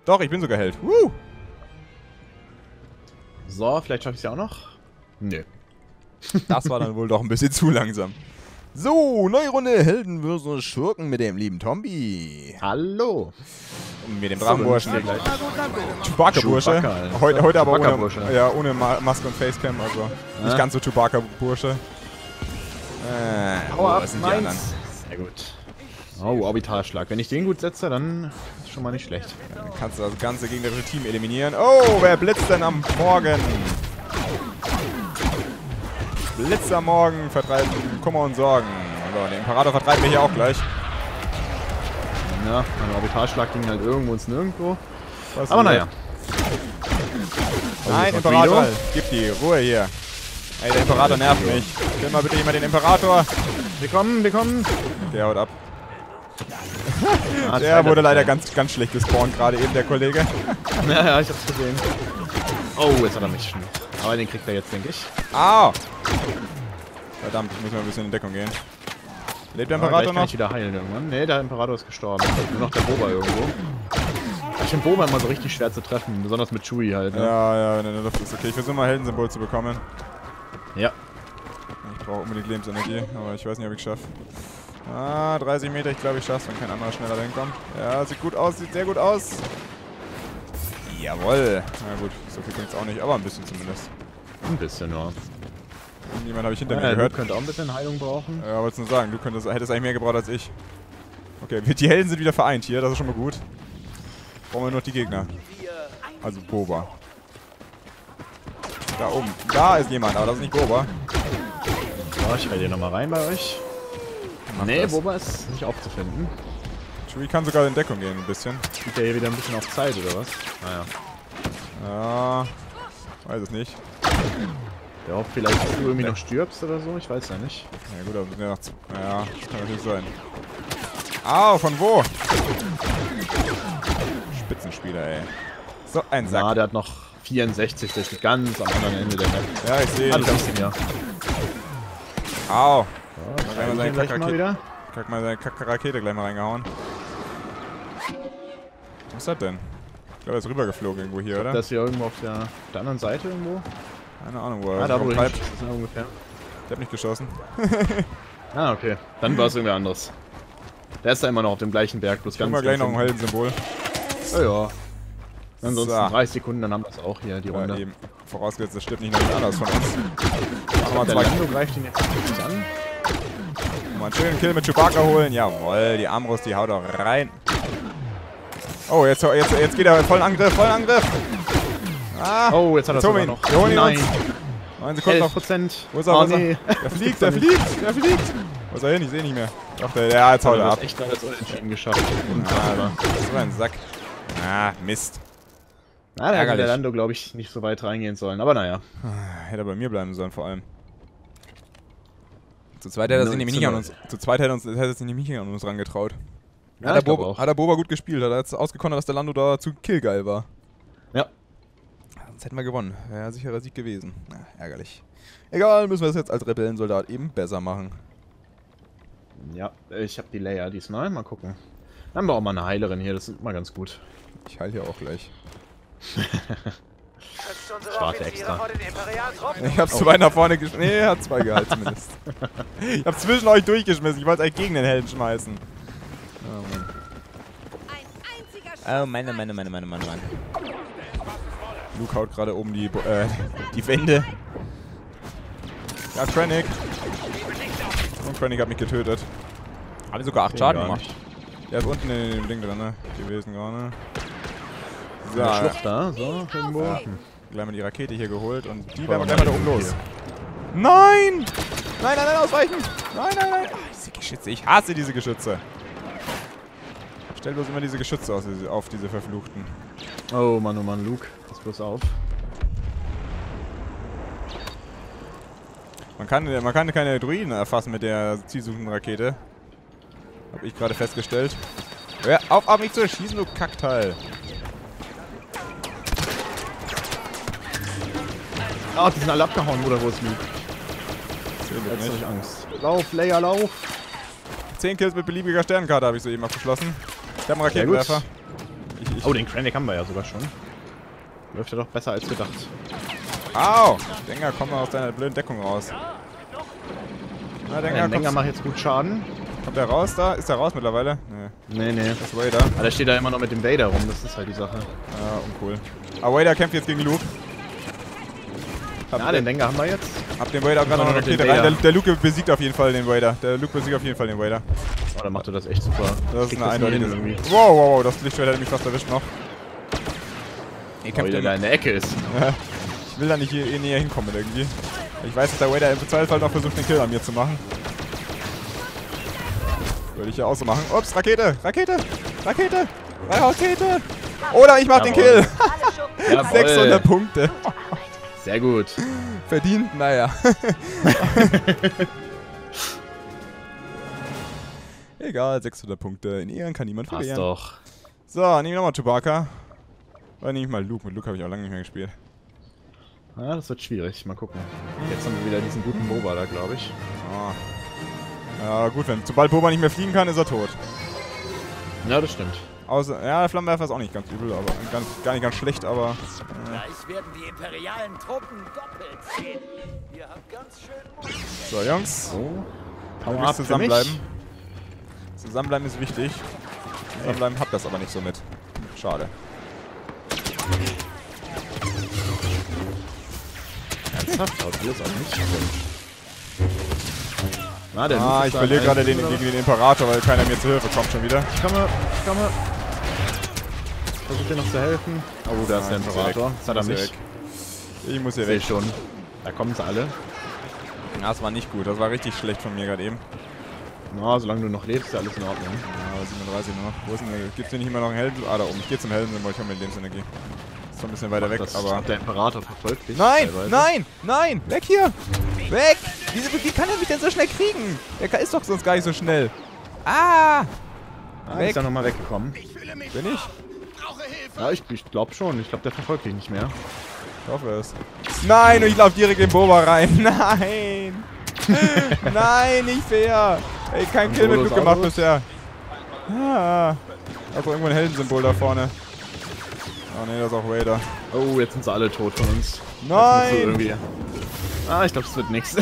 Doch, ich bin sogar Held. So, vielleicht schaffe ich es ja auch noch. Nö. Das war dann wohl doch ein bisschen zu langsam. So, neue Runde Helden vs. Schurken mit dem lieben Tombi. Hallo. Und mit dem Drachenburschen. gleich. Chewbacca-Bursche. Chewbacca, Heute aber Chewbacca-Bursche. ohne Maske und Facecam, also nicht ganz so Chewbacca-Bursche. Power was sind die anderen? Sehr gut. Oh, Orbitalschlag. Wenn ich den gut setze, dann ist schon mal nicht schlecht. Dann kannst du das ganze gegnerische Team eliminieren. Oh, wer blitzt denn am Morgen? Blitz am Morgen vertreiben Kummer und Sorgen. So, den Imperator vertreiben wir hier auch gleich. Ja, mein Orbitalschlag ging halt irgendwo ins Nirgendwo. Was Aber hier? naja. Nein, Imperator, gib die Ruhe hier. Ey, der Imperator nervt mich. Kill mal bitte jemand den Imperator. Wir kommen. Der haut ab. Ah, Der wurde leider ganz schlecht gespawnt, gerade eben der Kollege. Ja, ich hab's gesehen. Oh, jetzt hat er mich schon. Aber den kriegt er jetzt, denke ich. Au! Verdammt, ich muss mal ein bisschen in Deckung gehen. Lebt der Imperator kann noch? ich wieder heilen irgendwann. Ne, der Imperator ist gestorben. Nur noch der Boba irgendwo. Ich finde Boba immer so richtig schwer zu treffen, besonders mit Chewie halt. Ne? Ja, wenn er in der Luft ist. Okay, ich versuche mal Heldensymbol zu bekommen. Ja. Ich brauche unbedingt Lebensenergie, aber ich weiß nicht, ob ich es schaffe. 30 Meter, ich glaube, ich schaffe es, wenn kein anderer schneller hinkommt. Ja, sieht gut aus, sieht sehr gut aus. Jawohl. Na gut, so viel bringt es auch nicht, aber ein bisschen zumindest. Ein bisschen, ja. Niemand habe ich hinter mir Du gehört. könnte auch ein bisschen Heilung brauchen. Ja, wolltest nur sagen, du hättest eigentlich mehr gebraucht als ich. Okay, die Helden sind wieder vereint hier, das ist schon mal gut. Brauchen wir nur noch die Gegner. Also Boba. Da oben. Da ist jemand, aber das ist nicht Boba. So, ich heile hier nochmal rein bei euch. Nee, Boba ist nicht aufzufinden. Chewie kann sogar in Deckung gehen ein bisschen. Geht der hier wieder ein bisschen auf Zeit, oder was? Naja. Ja, weiß es nicht. Der hofft vielleicht, dass du irgendwie noch stirbst oder so. Ich weiß ja nicht. Ja gut, aber wir sind ja noch... Ja, kann natürlich sein. Au, von wo? Spitzenspieler, ey. So, ein Sack. Ah, der hat noch 64, der steht ganz am anderen Ende der Map. Ja, ich sehe ihn. Ja. Au. So, Kack mal seine Kack-Rakete gleich mal reingehauen. Was ist das denn? Ich glaube, er ist rübergeflogen irgendwo hier, oder? Das hier irgendwo auf der anderen Seite irgendwo. Keine Ahnung, wo er Da wo ich bleibt. das ist ungefähr. Der hat nicht geschossen. Ah, okay. Dann war es irgendwer anderes. Der ist da immer noch auf dem gleichen Berg, bloß Guck ganz mal gleich noch ein hinten. Heldensymbol. Oh ja. Ansonsten So. 30 Sekunden, dann haben wir es auch hier, die Runde. Ja, eben. Vorausgesetzt, das stimmt nicht noch anders von uns. Aber der Lando greift ihn jetzt nicht an. Mal einen schönen Kill mit Chewbacca holen. Jawohl, die Armbrust, die haut auch rein. Oh, jetzt geht er vollen Angriff, Ah, Oh, jetzt hat er es sogar ihn. noch. Wir holen ihn Nein. uns. 9 Sekunden noch. 11%. Wo ist er? Oh, Wo ist er? nee. Der fliegt. Wo ist er hin? Ich sehe nicht mehr. Doch, ja, jetzt haut er Er ab. hat echt alles unentschieden geschafft. Ah, so ein Sack. Ah, Mist. Na, da hätte Ärgerlich. der Lando, glaube ich, nicht so weit reingehen sollen. Aber naja. Hätte er bei mir bleiben sollen, vor allem. Zu zweit hätte er sich nämlich nicht an uns. Zu zweit hätte er sich nämlich nicht an uns rangetraut. Ja, Hat der Boba gut gespielt, hat er jetzt ausgekonnt, dass der Lando da zu killgeil war. Ja. Sonst hätten wir gewonnen. Wäre ein sicherer Sieg gewesen. Ärgerlich. Egal, müssen wir das jetzt als Rebellensoldat eben besser machen. Ja, ich habe die Leia diesmal. Mal gucken. Dann haben wir auch mal eine Heilerin hier, das ist immer ganz gut. Ich heile hier auch gleich. Warte extra. Ich hab's zu weit nach vorne geschmissen. Nee, er hat 2 gehalten zumindest. Ich hab's zwischen euch durchgeschmissen. Ich wollte es eigentlich gegen den Helden schmeißen. Oh Mann. Oh Mann. Luke haut gerade oben die Wände. Ja, Krennic. Und Krennic hat mich getötet. Alle sogar 8 Schaden gemacht. Der ist unten in dem Ding drin, ne? Gewesen gerade. So, Der Schlucht da, so, irgendwo. ja. Gleich mal die Rakete hier geholt und die werden wir gleich mal da oben los. Nein! Nein, ausweichen! Nein! Ah, diese Geschütze, ich hasse diese Geschütze. Stell bloß immer diese Geschütze auf diese verfluchten. Oh Mann, Luke. Pass bloß auf. Man kann keine Druiden erfassen mit der zielsuchenden Rakete. Hab ich gerade festgestellt. Hör auf mich zu schießen, du Kackteil. Ah, die sind alle abgehauen, oder wo ist Luke? Jetzt Jetzt hab ich Angst. Lauf, Leia, lauf! 10 Kills mit beliebiger Sternenkarte habe ich soeben abgeschlossen. Ich habe einen Raketenwerfer. Oh, den Krennic haben wir ja sogar schon. Läuft ja doch besser als gedacht. Au! Dengar, komm mal aus deiner blöden Deckung raus. Na, Dengar macht jetzt gut Schaden. Kommt der raus da? Ist der raus mittlerweile? Nee. Das ist Vader. Aber der steht da immer noch mit dem Vader rum, das ist halt die Sache. Ja, uncool. Aber Vader kämpft jetzt gegen Luke. Ja, den Dengar haben wir jetzt. Hab den Vader auch gerade noch eine Rakete rein. Der Luke besiegt auf jeden Fall den Vader. Oh, dann macht er das echt super. Das ist eine eindeutige. Wow, das Lichtschwert hätte mich fast erwischt noch. Weil der da in der Ecke ist. Ich will da nicht hier näher hinkommen irgendwie. Ich weiß, dass der Vader im Zweifelsfall noch versucht, den Kill an mir zu machen. Würde ich ja auch so machen. Ups, Rakete! Oder ich mach den Kill! 600 Punkte. Sehr gut. Verdient, naja. Egal, 600 Punkte. In Ehren kann niemand verlieren. Passt doch. So, nehme ich nochmal Chewbacca. Oder nehme ich mal Luke. Mit Luke habe ich auch lange nicht mehr gespielt. Ja, das wird schwierig. Mal gucken. Jetzt haben wir wieder diesen guten Boba da, glaube ich. Oh. Ja, gut, sobald Boba nicht mehr fliegen kann, ist er tot. Ja, das stimmt. Außer, ja, der Flammenwerfer ist auch nicht ganz übel, aber gar nicht ganz schlecht, aber... Gleich werden die imperialen Truppen doppelt zählen. Ihr habt ganz schön Mut. So, Jungs. So. Power up zusammenbleiben. Zusammenbleiben ist wichtig. Zusammenbleiben habt das aber nicht so mit. Schade. Ernsthaft? Haut alles auf mich? Na, ich verliere gerade gegen den Imperator, weil keiner mir zu Hilfe kommt schon wieder. Ich komme. Versucht dir noch zu helfen. Oh, da ist der Imperator. Das hat er nicht. Ich muss hier weg. Schon. Da kommen sie alle. Ja, das war nicht gut. Das war richtig schlecht von mir gerade eben. Na, solange du noch lebst, ist ja alles in Ordnung. Ja, 37 nur noch. Wo ist denn der? Gibt's hier nicht immer noch einen Helden? Ah, da oben. Ich gehe zum Helden-Symbol. Ich habe mir Lebensenergie. Ist zwar ein bisschen weiter weg, aber... Der Imperator verfolgt dich. Nein! Weg hier! Weg! Wie kann er mich denn so schnell kriegen? Der ist doch sonst gar nicht so schnell. Weg. Ist ja nochmal weggekommen. Bin ich? Ja, ich glaube schon. Ich glaube, der verfolgt dich nicht mehr. Ich hoffe es. Nein, und ich laufe direkt in Boba rein. Nein! Nein, nicht fair! Ey, kein Kill mit Luke gemacht bisher. Also irgendwo ein Heldensymbol da vorne. Oh ne, das ist auch Vader. Oh, jetzt sind sie alle tot von uns. Nein! Ich glaube, es wird nichts.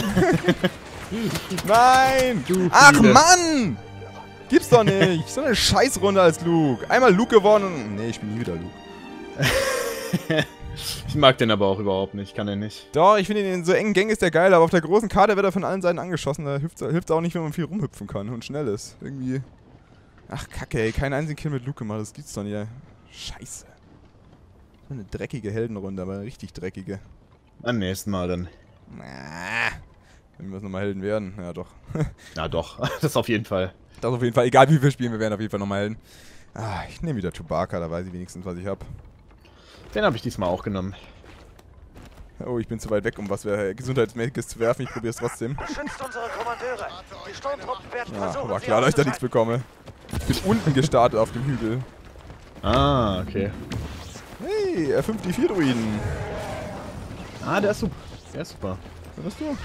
Nein! Ach Mann! Gibt's doch nicht! So eine Scheißrunde als Luke. Einmal Luke gewonnen und... Nee, ich spiele nie wieder Luke. Ich mag den aber auch überhaupt nicht. Kann er nicht. Doch, ich finde ihn in so engen Gängen ist der geil, aber auf der großen Karte wird er von allen Seiten angeschossen. Da hilft auch nicht, wenn man viel rumhüpfen kann und schnell ist. Irgendwie... Ach, Kacke, ey. Keinen einzigen Kill mit Luke gemacht. Das gibt's doch nicht, ey. Scheiße. So eine dreckige Heldenrunde, aber eine richtig dreckige. Beim nächsten Mal dann. Wenn wir es nochmal Helden werden. Ja, doch. Ja, doch. Das auf jeden Fall. Das auf jeden Fall. Egal wie wir spielen, wir werden auf jeden Fall nochmal Helden. Ich nehme wieder Chewbacca, da weiß ich wenigstens, was ich habe. Den habe ich diesmal auch genommen. Oh, ich bin zu weit weg, um was Gesundheitsmäßiges zu werfen. Ich probiere es trotzdem. Beschützt unsere Kommandeure. Die Sturmtruppen werden versuchen, aber klar, dass ich da nichts bekomme. Ich bin unten gestartet auf dem Hügel. Okay. Hey, R5 die 4 Druiden. Der ist super. Der ist super. Findest du?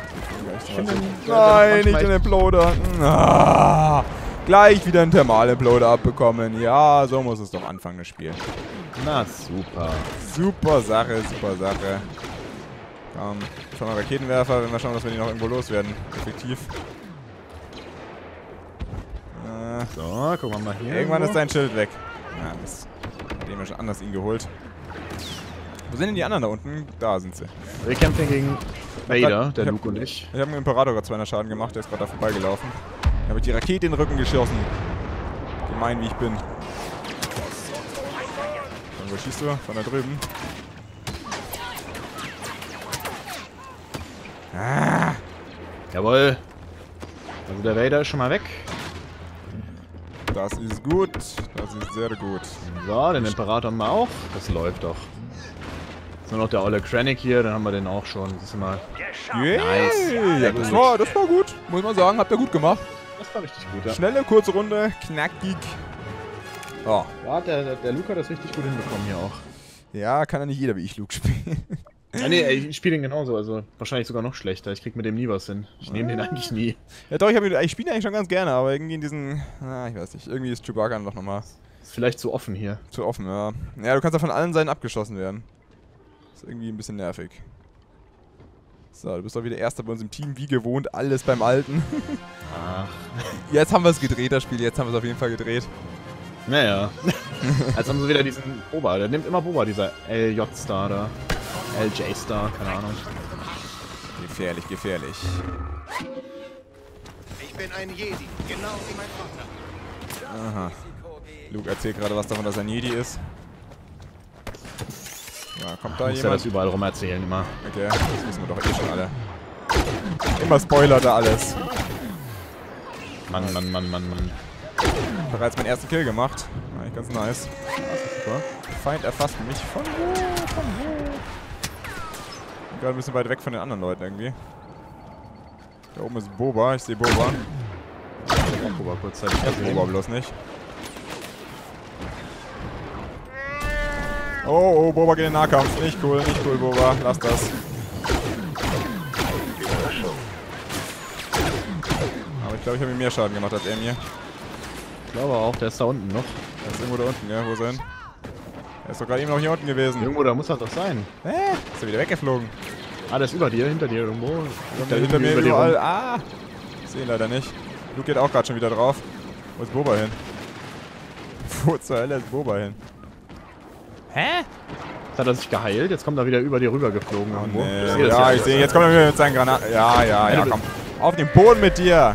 Nein, nicht den Imploder. Gleich wieder einen Thermal-Imploder abbekommen. Ja, so muss es doch anfangen, das Spiel. Na, super. Super Sache. Schon mal Raketenwerfer, wenn wir schauen, dass wir die noch irgendwo loswerden. Effektiv. So, gucken wir mal hier. Irgendwann ist dein Schild weg. Ja, Mist. Dem wir schon anders ihn geholt. Wo sind denn die anderen da unten? Da sind sie. Wir kämpfen gegen Vader, der Luke und ich. Ich habe dem Imperator gerade 200 Schaden gemacht, der ist gerade da vorbeigelaufen. Da habe ich die Rakete in den Rücken geschossen. Gemein wie ich bin. Wo schießt du? Von da drüben. Jawohl. Also der Vader ist schon mal weg. Das ist gut. Das ist sehr gut. So, den Imperator haben wir auch. Das läuft doch. Ist nur noch der olle Krennic hier, dann haben wir den auch schon. Siehst du mal. Yeah. Nice. Ja, das war gut. Muss man sagen, habt ihr gut gemacht. Das war richtig gut, ja. Schnelle, kurze Runde, knackig. Oh. Ja, der Luke hat das richtig gut hinbekommen hier auch. Ja, kann ja nicht jeder wie ich Luke spielen. Ja, nee, ich spiele den genauso, also wahrscheinlich sogar noch schlechter. Ich krieg mit dem nie was hin. Ich nehme den eigentlich nie. Ja doch, ich spiele ihn eigentlich schon ganz gerne, aber irgendwie in diesen... ich weiß nicht, irgendwie ist Chewbacca noch nochmal... Ist vielleicht zu offen hier. Zu offen, ja. Ja, du kannst ja von allen Seiten abgeschossen werden. Ist irgendwie ein bisschen nervig. So, du bist doch wieder Erster bei uns im Team, wie gewohnt, alles beim Alten. Ach. Jetzt haben wir es gedreht, das Spiel, jetzt haben wir es auf jeden Fall gedreht. Naja. Jetzt haben sie wieder diesen Boba, der nimmt immer Boba, dieser LJ-Star da. LJ-Star, keine Ahnung. Gefährlich, gefährlich. Ich bin ein Jedi, genau wie mein Vater. Aha. Luke erzählt gerade was davon, dass er ein Jedi ist. Ja, kommt da Muss ja jemand? das überall rum erzählen immer. Okay, das wissen wir doch eh schon alle. Immer spoilert er alles. Mann. Bereits meinen ersten Kill gemacht. Eigentlich ganz nice. Super. Feind erfasst mich. Von wo? Von wo? Bin gerade ein bisschen weit weg von den anderen Leuten irgendwie. Da oben ist Boba. Ich sehe Boba. Ich hab auch Boba kurzzeitig gesehen. Boba bloß nicht. Oh, Boba geht in den Nahkampf. Nicht cool, Boba. Lass das. Aber ich glaube, ich habe ihm mehr Schaden gemacht als er mir. Ich glaube auch, der ist da unten noch. Er ist irgendwo da unten, ja? Wo ist er hin? Er ist doch gerade eben noch hier unten gewesen. Irgendwo, da muss er doch sein. Hä? Ist er wieder weggeflogen? Ah, der ist über dir, hinter dir irgendwo. Hinter mir über dir überall. rum. Ah! Ich sehe ihn leider nicht. Luke geht auch gerade schon wieder drauf. Wo ist Boba hin? Wo zur Hölle ist Boba hin? Hä? Jetzt hat er sich geheilt, jetzt kommt er wieder über dir rüber geflogen. Oh, irgendwo. nee. Ich sehe das Ja, ich sehe. Jetzt kommt er wieder mit seinen Granaten. Ja, komm. Auf den Boden mit dir!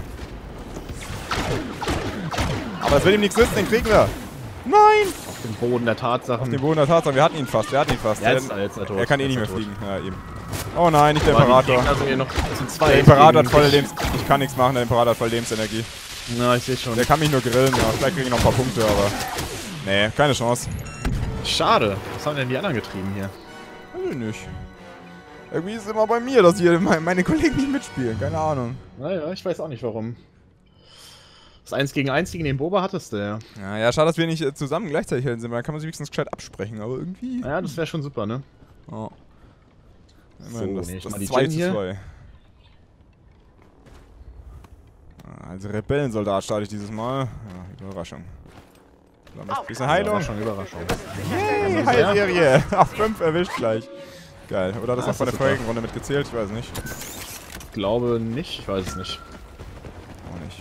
Aber das wird ihm nichts nützen, den kriegen wir! Nein! Auf dem Boden der Tatsachen. Auf den Boden der Tatsache, wir hatten ihn fast, Ja, jetzt ist er tot. Er kann eh nicht mehr Jetzt ist er fliegen. Ja, eben. Oh nein, nicht der tot. Aber die Imperator. Gegner sind hier noch zu zweit. Der Imperator hat gegen volle dich. Lebens... Ich kann nichts machen, der Imperator hat volle Lebensenergie. Na, ich sehe schon. Der kann mich nur grillen, ja. Vielleicht kriege ich noch ein paar Punkte, aber... Nee, keine Chance. Schade. Was haben denn die anderen getrieben hier? Weiß ich nicht. Irgendwie ist es immer bei mir, dass hier meine Kollegen nicht mitspielen. Keine Ahnung. Naja, ich weiß auch nicht warum. Das 1 gegen 1 gegen den Boba hattest du, ja. Ja, schade, dass wir nicht zusammen gleichzeitig helden sind, weil dann kann man sich wenigstens gescheit absprechen, aber irgendwie... Ja, das wäre schon super, ne? Oh. Immerhin, So, das mal die 2 Jin zu hier. 2. Als Rebellensoldat starte ich dieses Mal. Ja, Überraschung. Ein bisschen Heilung. Überraschung. Yay, Heilserie. Auf 5 erwischt gleich. Geil. Oder hat das Ah, auch von der super. vorigen Runde mitgezählt? Ich weiß nicht. Ich glaube nicht, ich weiß es nicht. Auch nicht.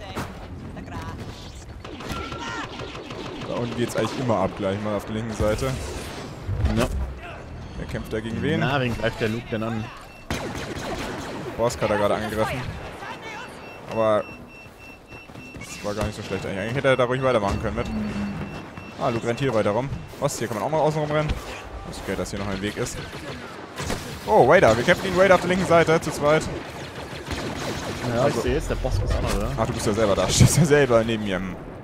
Da unten geht's eigentlich immer ab, gleich mal auf der linken Seite. Ja. Wer kämpft da gegen wen? Na, wen greift der Luke denn an? Bosk hat er gerade angegriffen. Aber das war gar nicht so schlecht eigentlich. Eigentlich hätte er da ruhig weitermachen können mit. Ah, Luke rennt hier weiter rum. Was? Hier kann man auch mal außen rumrennen. Ist okay, dass hier noch ein Weg ist. Oh, Vader. Wir kämpfen gegen Vader auf der linken Seite, zu zweit. Ja, Also- ich sehe es, der Boss ist auch noch, oder? Ach, du bist ja selber da. Stehst ja selber neben mir.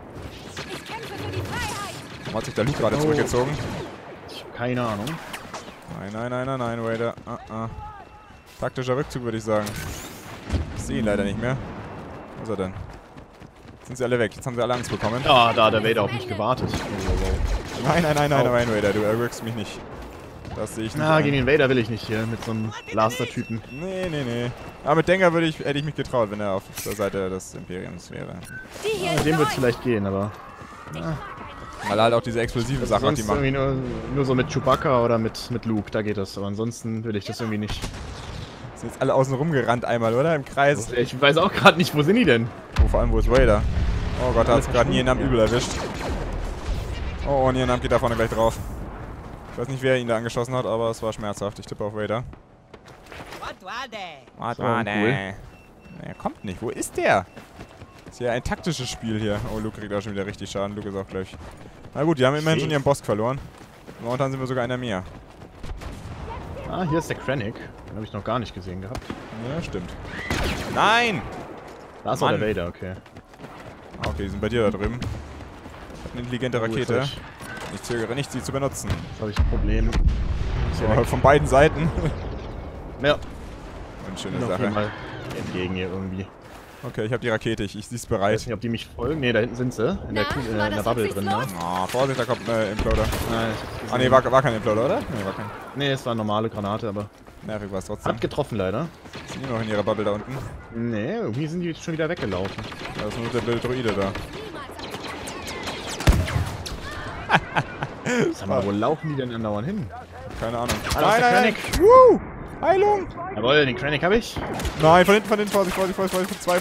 Warum hat sich der Luke gerade zurückgezogen? Ich hab keine Ahnung. Nein, Vader. Taktischer Rückzug, würde ich sagen. Ich sehe ihn leider nicht mehr. Wo ist er denn? Jetzt sind sie alle weg. Jetzt haben sie alle Angst bekommen. Ah, da hat der Vader auf mich gewartet. Nein, Vader. Du erwürgst mich nicht. Das sehe ich nicht. Na, ein. gegen den Vader will ich nicht hier mit so einem Blaster-Typen. Nee. Aber mit Dengar hätte ich mich getraut, wenn er auf der Seite des Imperiums wäre. Ja, mit dem wird es vielleicht gehen, aber. Weil er halt auch diese explosive Sache hat, Sonst die macht. irgendwie nur so mit Chewbacca oder mit Luke, da geht das. Aber ansonsten will ich das irgendwie nicht. Sind jetzt alle außen rumgerannt einmal, oder? Im Kreis. Ich weiß auch gerade nicht, wo sind die denn? Oh, vor allem, wo ist Vader? Oh Gott, da hat es gerade Nienam übel erwischt. Oh, Nienam geht da vorne gleich drauf. Ich weiß nicht, wer ihn da angeschossen hat, aber es war schmerzhaft. Ich tippe auf Vader. Was So, war cool. Er kommt nicht. Wo ist der? Ist ja ein taktisches Spiel hier. Oh, Luke kriegt auch schon wieder richtig Schaden. Luke ist auch gleich. Na gut, die haben immerhin schon ihren Boss verloren. Momentan sind wir sogar einer mehr. Ah, hier ist der Krennic. Den habe ich noch gar nicht gesehen gehabt. Ja, stimmt. Nein! Da ist auch Mann. der Vader, okay. Ah, okay, die sind bei dir da drüben. Ich hab eine intelligente Rakete. Jetzt Ich zögere nicht, sie zu benutzen. habe ich ein Problem. Ist hier Aber weg. von beiden Seiten. Ja, Eine schöne noch Sache. hier mal entgegen hier irgendwie. Okay, ich habe die Rakete. Ich sie ist Ich bereit. weiß nicht, ob die mich folgen. Ne, da hinten sind sie. In der, in der Bubble drin, ne? Oh, Vorsicht, da kommt ein Imploder. Nein, Ah, nee, war kein Imploder, oder? Nee, war kein. Nee, es war eine normale Granate, aber Nervig war es trotzdem. hat getroffen leider. Sind die noch in ihrer Bubble da unten? Nee, irgendwie sind die schon wieder weggelaufen. Da ist nur der blöde Droide da. Sag mal, wo laufen die denn andauernd hin? Keine Ahnung. Nein, nein, Woo! Heilung! Jawohl, den Krennic habe ich. Nein, von hinten, Vorsicht. Zwei.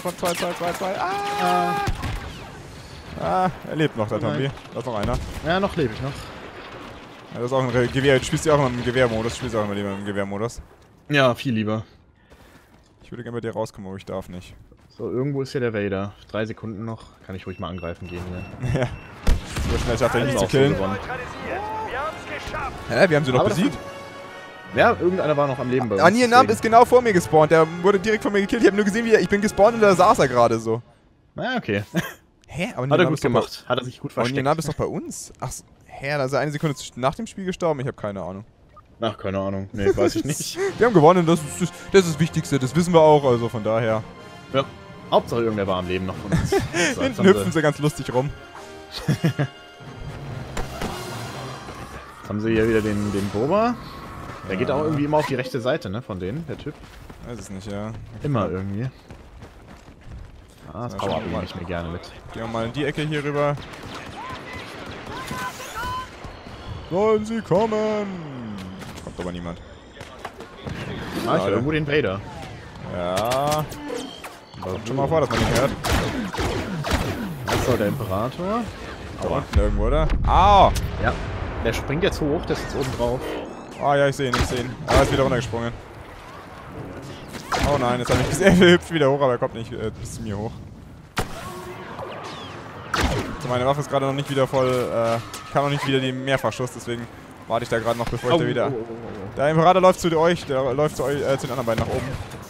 Er lebt noch, der Tombi. Da ist noch einer. Ja, noch lebe ich noch. Ja, das ist auch ein Gewehr. Du spielst ja auch immer im Gewehrmodus. Ja, viel lieber. Ich würde gerne bei dir rauskommen, aber ich darf nicht. So, irgendwo ist hier der Vader. 3 Sekunden noch. Kann ich ruhig mal angreifen gehen hier. Ja. So schnell schafft er nicht zu auch killen. so gewonnen. Hä, wir haben sie doch Aber besiegt. Ja, irgendeiner war noch am Leben bei uns. Anir Namt ist genau vor mir gespawnt. Der wurde direkt von mir gekillt. Ich habe nur gesehen, wie ich bin gespawnt und da saß er gerade so. Na, okay. Hä? Aber Hat er gut gemacht. Hat er sich gut versteckt. Anir Namt ist doch bei uns. Ach, hä, da ist er eine Sekunde nach dem Spiel gestorben. Ich habe keine Ahnung. Ach, keine Ahnung. Nee, weiß ich nicht. Wir haben gewonnen. Das ist das Wichtigste. Das wissen wir auch. Also von daher. Ja. Hauptsache irgendwer war am Leben noch von uns. So, hinten hüpfen sie ganz lustig rum. Jetzt haben sie hier wieder den Boba. Der geht auch irgendwie immer auf die rechte Seite, ne, von denen, der Typ. Weiß es nicht, ja. Immer irgendwie. Ah, das Ja, Power-Up schon nehme ich mir gerne mit. Gehen wir mal in die Ecke hier rüber. Sollen sie kommen? Kommt aber niemand. Ah, ich höre irgendwo den Vader. Ja. Kommt schon mal vor, dass man nicht hört. Das ist doch der Imperator. Da unten irgendwo, oder? Ah! Ja. Der springt jetzt hoch, der ist jetzt oben drauf. Ah ja, ich sehe ihn. Ah, er ist wieder runtergesprungen. Oh nein, jetzt habe ich gesehen, er hüpft wieder hoch, aber er kommt nicht bis zu mir hoch. So, meine Waffe ist gerade noch nicht wieder voll, ich kann noch nicht wieder die Mehrfachschuss, deswegen warte ich da gerade noch, bevor ich da wieder... Der Imperator läuft zu euch, der läuft zu den anderen beiden nach oben.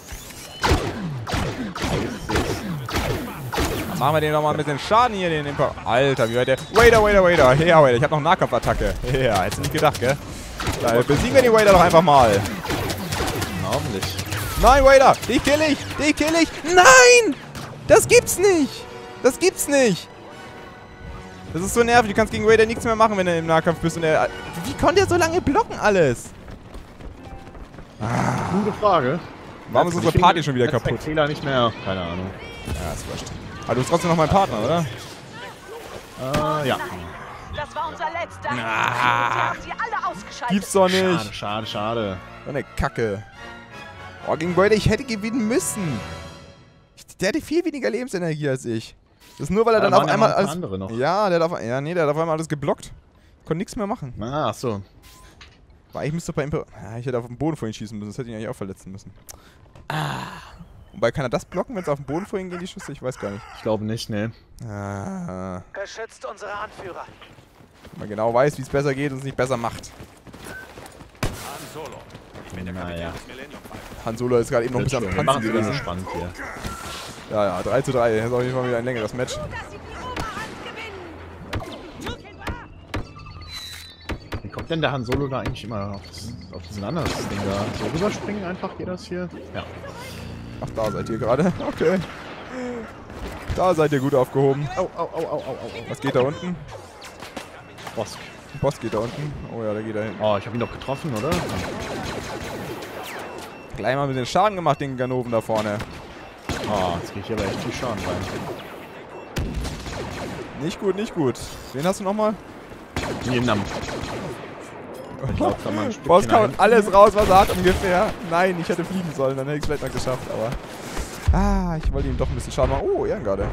Dann machen wir den nochmal ein bisschen Schaden hier, den Imperator. Alter, wie weit der... Wader! Ja, Wader, ich hab noch Nahkampfattacke. Ja, hättest du nicht gedacht, gell? Da besiegen wir den Wader doch einfach mal. Na, hoffentlich. Nein, Wader! Dich kill ich! Nein! Das gibt's nicht! Das ist so nervig, du kannst gegen Wader nichts mehr machen, wenn du im Nahkampf bist und er... Wie konnte er so lange blocken alles? Gute Frage. Warum ist unsere Party schon wieder kaputt? Fehler nicht mehr. Keine Ahnung. Ja, ist wurscht. Aber du bist trotzdem noch mein Partner, oder? Ja. Das war unser letzter. Ah. Sie haben sie alle ausgeschaltet. Gibt's doch nicht. Schade. So eine Kacke. Oh, gegen Wader, ich hätte gewinnen müssen. Der hatte viel weniger Lebensenergie als ich. Das ist nur, weil er dann auf einmal alles... andere noch. Ja, der hat auf einmal alles geblockt. Konnte nichts mehr machen. Ah, ach so. Weil ich müsste bei Imperator... Ja, ich hätte auf den Boden vor ihn schießen müssen. Das hätte ich eigentlich auch verletzen müssen. Wobei, kann er das blocken, wenn es auf den Boden vor ihn gehen, die Schüsse? Ich weiß gar nicht. Ich glaube nicht, ne. Beschützt unsere Anführer. Wenn man genau weiß, wie es besser geht und es nicht besser macht. Naja. Han Solo ist gerade eben noch ein bisschen am Wir machen Tanzen es wieder nur gewesen. spannend hier. Ja, 3:3. Das ist auf jeden Fall wieder ein längeres Match. Wie kommt denn der Han Solo da eigentlich immer auf diesen anderen Ding da? So rüberspringen einfach, geht das hier? Ja. Ach, da seid ihr gerade. Okay. Da seid ihr gut aufgehoben. Au. Was geht da unten? Boss. Ein Boss geht da unten. Oh ja, der geht da hinten. Oh, ich habe ihn doch getroffen, oder? Gleich mal ein bisschen Schaden gemacht, den Ganoven da vorne. Oh, jetzt krieg ich aber echt viel Schaden rein. Nicht gut. Wen hast du nochmal? Den Namen. Boss kaut alles raus, was er hat ungefähr. Nein, ich hätte fliegen sollen, dann hätte ich es vielleicht noch geschafft, aber... ich wollte ihm doch ein bisschen Schaden machen. Oh, Ehrengarde.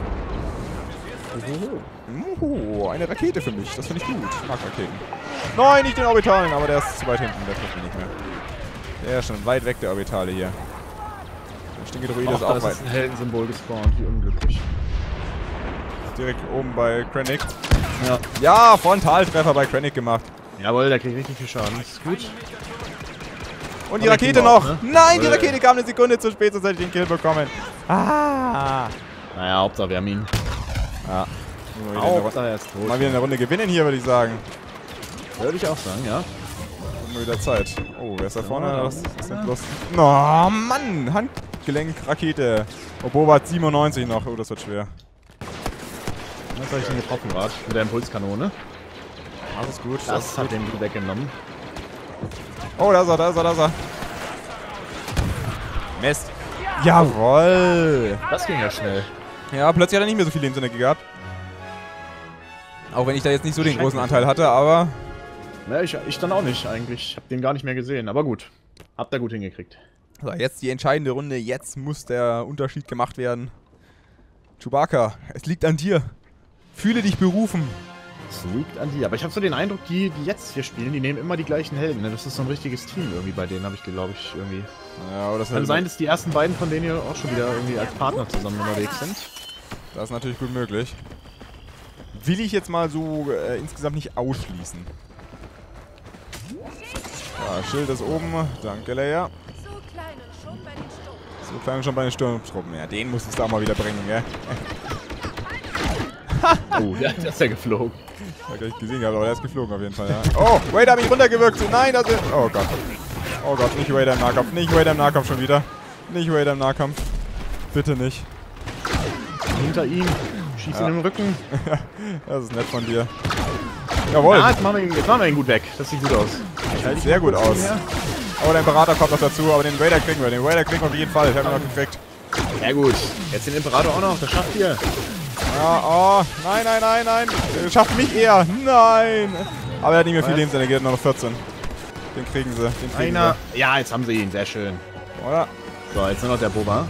Eine Rakete für mich. Das finde ich gut. Ich mag Raketen. Nein, nicht den Orbitalen, aber der ist zu weit hinten. Der trifft mich nicht mehr. Der ist schon weit weg, der Orbitale hier. Der stinke Droide ist auch das weit. ist ein Heldensymbol gespawnt. Wie unglücklich. Direkt oben bei Krennic. Ja. Ja, Frontaltreffer bei Krennic gemacht. Jawohl, der kriegt richtig viel Schaden. Das ist gut. Und die Aber Rakete ging auch, noch. ne? Nein, die Rakete kam eine Sekunde zu spät, sonst hätte ich den Kill bekommen. Naja, Hauptsache wir haben ihn. Ja. Hauptsache er ist tot. Mal wieder eine Runde gewinnen hier, würde ich sagen. Würde ich auch sagen, ja. Mal wieder Zeit. Oh, wer ist da vorne? Was ist denn bloß? Oh, Mann! Handgelenk, Rakete. Oh, Boba hat 97 noch. Oh, das wird schwer. Was habe ich denn getroffen gerade? Mit der Impulskanone. Alles gut. Das hat den gut weggenommen. Oh, da ist er. Mist. Jawoll. Das ging ja schnell. Ja, plötzlich hat er nicht mehr so viel Lebensenergie gehabt. Auch wenn ich da jetzt nicht so den großen Anteil hatte, aber... Ne, ich dann auch nicht eigentlich. Ich hab den gar nicht mehr gesehen, aber gut. Habt ihr gut hingekriegt. So, jetzt die entscheidende Runde. Jetzt muss der Unterschied gemacht werden. Chewbacca, es liegt an dir. Fühle dich berufen. Es liegt an dir. Aber ich habe so den Eindruck, die jetzt hier spielen, die nehmen immer die gleichen Helden. Ne? Das ist so ein richtiges Team irgendwie bei denen, habe ich glaube ich irgendwie. Ja, aber das kann sein, dass die ersten beiden von denen hier auch schon wieder irgendwie als Partner zusammen unterwegs sind. Das ist natürlich gut möglich. Will ich jetzt mal so insgesamt nicht ausschließen. Ja, Schild ist oben. Danke, Leia. So klein und schon bei den Sturm. So klein und schon bei den Sturmtruppen. Ja, den muss es da mal wieder bringen, gell? Oh, ja, das ist ja geflogen. Hab ich gesehen gehabt, aber der ist geflogen auf jeden Fall, ja. Oh, Vader hat mich runtergewirkt. Nein, das ist... Oh Gott. Oh Gott, nicht Vader im Nahkampf. Nicht Vader im Nahkampf schon wieder. Nicht Vader im Nahkampf. Bitte nicht. Hinter ihm. Schieß ihn im Rücken. Das ist nett von dir. Jawohl. Ah, jetzt machen wir ihn gut weg. Das sieht gut aus. Sieht sehr gut aus. Oh, der Imperator kommt noch dazu, aber den Vader kriegen wir. Den Vader kriegen wir auf jeden Fall. Ich habe ihn noch gekriegt. Ja gut. Jetzt den Imperator auch noch. Das schafft ihr. Ja, oh. Nein, nein, nein, nein. Der schafft mich eher. Nein. Aber er hat nicht mehr viel Lebensenergie. Er hat nur noch 14. Den kriegen sie. Den kriegen Einer. Ja, jetzt haben sie ihn. Sehr schön. Oder? So, jetzt nur noch der Boba.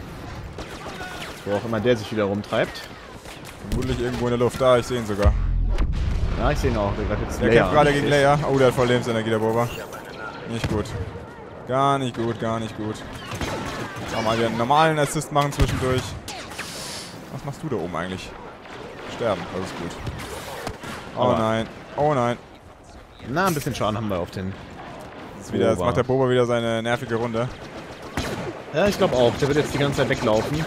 Wo auch immer der sich wieder rumtreibt. Vermutlich irgendwo in der Luft. Da, ich sehe ihn sogar. Ja, ich sehe ihn auch. Der kämpft gerade gegen Leia. Oh, der hat voll Lebensenergie, der Boba. Nicht gut. Gar nicht gut, gar nicht gut. Auch mal wieder einen normalen Assist machen zwischendurch. Was machst du da oben eigentlich? Sterben, das ist gut. Oh nein. Oh nein. Na, ein bisschen Schaden haben wir auf den. Jetzt macht der Boba wieder seine nervige Runde. Ja, ich glaube auch. Der wird jetzt die ganze Zeit weglaufen.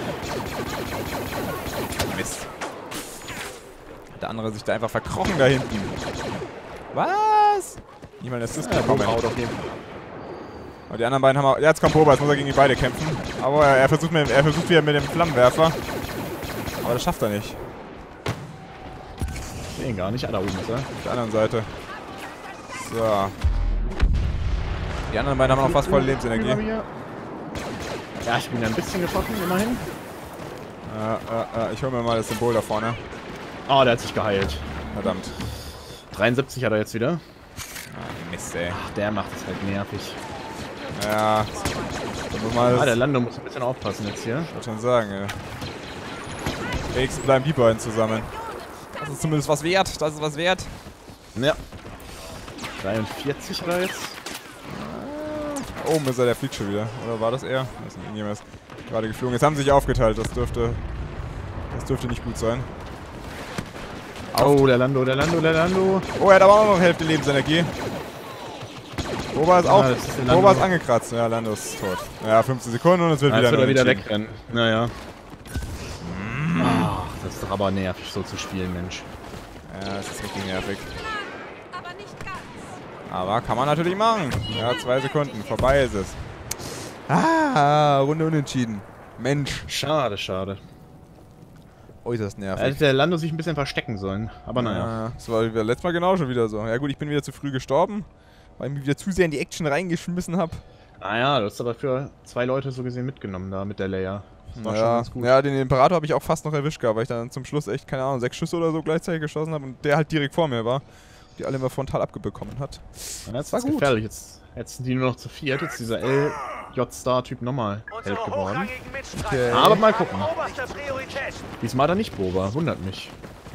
Mist. Hat der andere sich da einfach verkrochen da hinten. Was? Nicht mal ein Assist bekommen. Aber die anderen beiden haben auch... Ja, jetzt kommt Boba, jetzt muss er gegen die beide kämpfen. Aber er versucht wieder mit dem Flammenwerfer. Aber das schafft er nicht. Ich sehe ihn gar nicht. Ah, da oben ist er. Auf der anderen Seite. So. Die anderen beiden haben noch fast volle Lebensenergie. Ja, ich bin ja ein bisschen getroffen, immerhin. Ich hole mir mal das Symbol da vorne. Oh, der hat sich geheilt. Verdammt. 73 hat er jetzt wieder. Ah, Mist, ey. Ach, der macht es halt nervig. Ja. Der Lando muss ein bisschen aufpassen jetzt hier. Ich wollte schon sagen, ey. Wenigstens bleiben die beiden zusammen. Das ist zumindest was wert. Das ist was wert. Ja. 43 hat er jetzt. Oben ist er, der fliegt schon wieder. Oder war das er? Das ist nicht, irgendjemand ist gerade geflogen. Jetzt haben sie sich aufgeteilt. Das dürfte nicht gut sein. Oh, der Lando, der Lando, der Lando. Oh, er hat aber auch noch Hälfte Lebensenergie. Boba ist auch. Boba ist angekratzt. Ja, Lando ist tot. Ja, 15 Sekunden und es wird wieder wegrennen. Naja. Ach, das ist doch aber nervig, so zu spielen, Mensch. Ja, das ist richtig nervig. Aber nicht ganz. Aber kann man natürlich machen. Ja, 2 Sekunden. Vorbei ist es. Ah, Runde unentschieden. Mensch. Schade, schade. Äußerst nervig. Hätte der Lando sich ein bisschen verstecken sollen. Aber naja. Das war letztes Mal genau schon wieder so. Ja gut, ich bin wieder zu früh gestorben, weil ich mich wieder zu sehr in die Action reingeschmissen habe. Naja, du hast aber für 2 Leute so gesehen mitgenommen da mit der Leia. Das war schon ganz gut. Ja, den Imperator habe ich auch fast noch erwischt gehabt, weil ich dann zum Schluss echt, keine Ahnung, 6 Schüsse oder so gleichzeitig geschossen habe und der halt direkt vor mir war. Die alle immer frontal abgebekommen hat. Ja, das war gut. Gefährlich. Jetzt sind die nur noch zu 4. Jetzt dieser LJ-Star-Typ nochmal Held geworden. Okay. Aber mal gucken. Diesmal hat er nicht Boba. Wundert mich.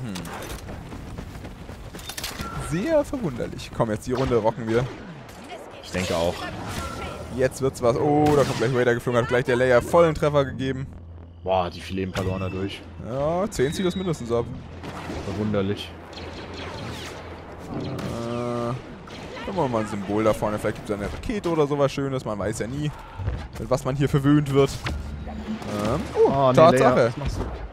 Sehr verwunderlich. Komm, jetzt die Runde rocken wir. Ich denke auch. Jetzt wird's was. Oh, da kommt gleich Vader geflogen. Hat gleich der Leia vollen Treffer gegeben. Boah, die viel Leben verloren dadurch. Ja, 10 zieht das mindestens ab. Verwunderlich. Dann machen wir mal ein Symbol da vorne. Vielleicht gibt es eine Rakete oder sowas Schönes. Man weiß ja nie, mit was man hier verwöhnt wird. Oh, nee, Tatsache. Leia,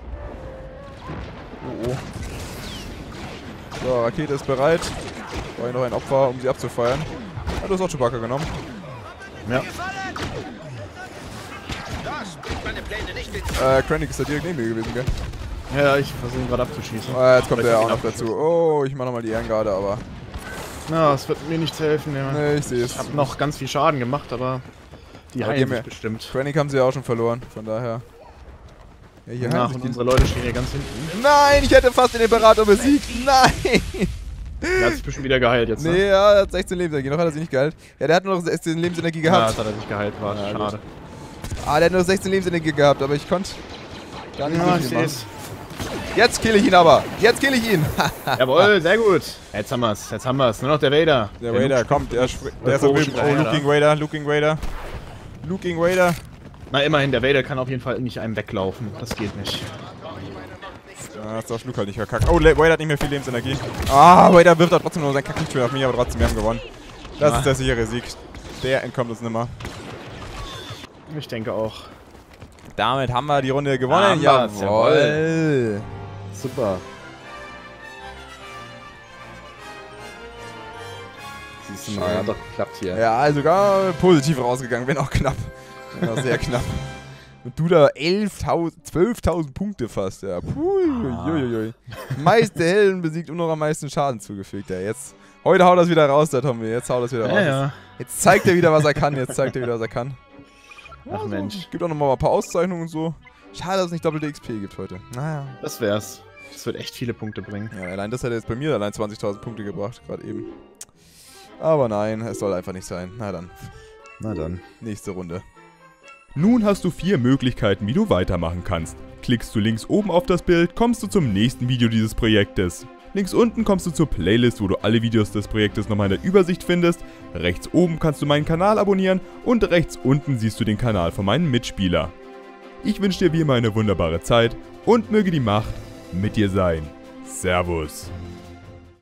Oh. So, Rakete ist bereit. Brauche ich noch ein Opfer, um sie abzufeuern. Ja, du hast auch Chewbacca genommen. Ja. Krennic ist da direkt neben mir gewesen, gell? Ja, ich versuche ihn gerade abzuschießen. Jetzt kommt der auch noch dazu. Oh, ich mache nochmal die Ehrengarde, aber... Na, es wird mir nichts helfen. Ja. Nee, ich sehe es. Ich habe noch ganz viel Schaden gemacht, aber die heilen sich bestimmt. Krennic haben sie ja auch schon verloren, von daher... Ja, hier Ach, und unsere Leute stehen hier ganz hinten. Nein, ich hätte fast den Imperator besiegt. Nein! Der hat sich bestimmt wieder geheilt jetzt, ne? Nee, ja, er hat 16 Lebensenergie. Noch hat er sich nicht geheilt. Ja, der hat nur noch 16 Lebensenergie Ja, gehabt. das hat er nicht geheilt, war schade. Ah, der hat nur 16 Lebensenergie gehabt, aber ich konnte gar nicht so ich viel machen. seh's. Jetzt kill ich ihn aber. Jetzt kill ich ihn. Jawohl, sehr gut. Jetzt haben wir's, jetzt haben wir's. Nur noch der Vader. Der Vader kommt, der ist so wild. Oh, Looking Vader, Looking Vader. Looking Vader. Na, immerhin, der Vader kann auf jeden Fall nicht einem weglaufen. Das geht nicht. Ah, das darf Luke halt nicht verkackt. Oh, Vader hat nicht mehr viel Lebensenergie. Ah, Vader wirft da trotzdem nur sein Kacklichtschwert auf mich, aber trotzdem, wir haben gewonnen. Das ist der sichere Sieg. Der entkommt uns nimmer. Ich denke auch. Damit haben wir die Runde gewonnen. Jawohl. Super. Siehst du mal, hat doch geklappt hier. Ja, also sogar positiv rausgegangen, wenn auch knapp. Wenn auch sehr knapp. Und du da 12.000 Punkte fast, ja. Puh, meiste Helden besiegt und noch am meisten Schaden zugefügt, ja. Jetzt, heute haut das wieder raus, der Tommy. Jetzt haut das wieder raus. Ja. Jetzt zeigt er wieder, was er kann. Ach Mensch. Gibt auch noch mal ein paar Auszeichnungen und so. Schade, dass es nicht doppelte XP gibt heute. Naja. Das wär's. Das wird echt viele Punkte bringen. Ja, allein das hätte jetzt bei mir allein 20.000 Punkte gebracht, gerade eben. Aber nein, es soll einfach nicht sein. Na dann. Nächste Runde. Nun hast du 4 Möglichkeiten, wie du weitermachen kannst. Klickst du links oben auf das Bild, kommst du zum nächsten Video dieses Projektes. Links unten kommst du zur Playlist, wo du alle Videos des Projektes nochmal in der Übersicht findest. Rechts oben kannst du meinen Kanal abonnieren und rechts unten siehst du den Kanal von meinem Mitspieler. Ich wünsche dir wie immer eine wunderbare Zeit und möge die Macht mit dir sein. Servus.